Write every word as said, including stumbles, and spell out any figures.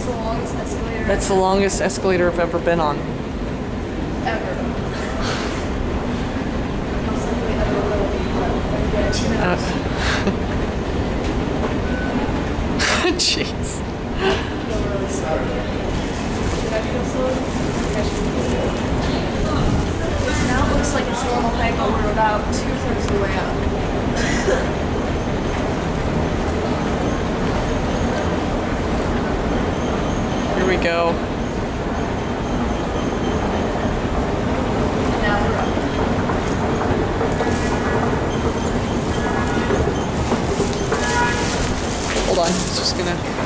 the longest escalator. That's the longest escalator I've ever been on. Ever. Most likely ever will be, but yeah, two minutes. Jeez. Feel really slow. Did I feel slow? It now looks like it's normal height, but we're about two-thirds of the way up. Here we go. Now we're up. Hold on, it's just gonna...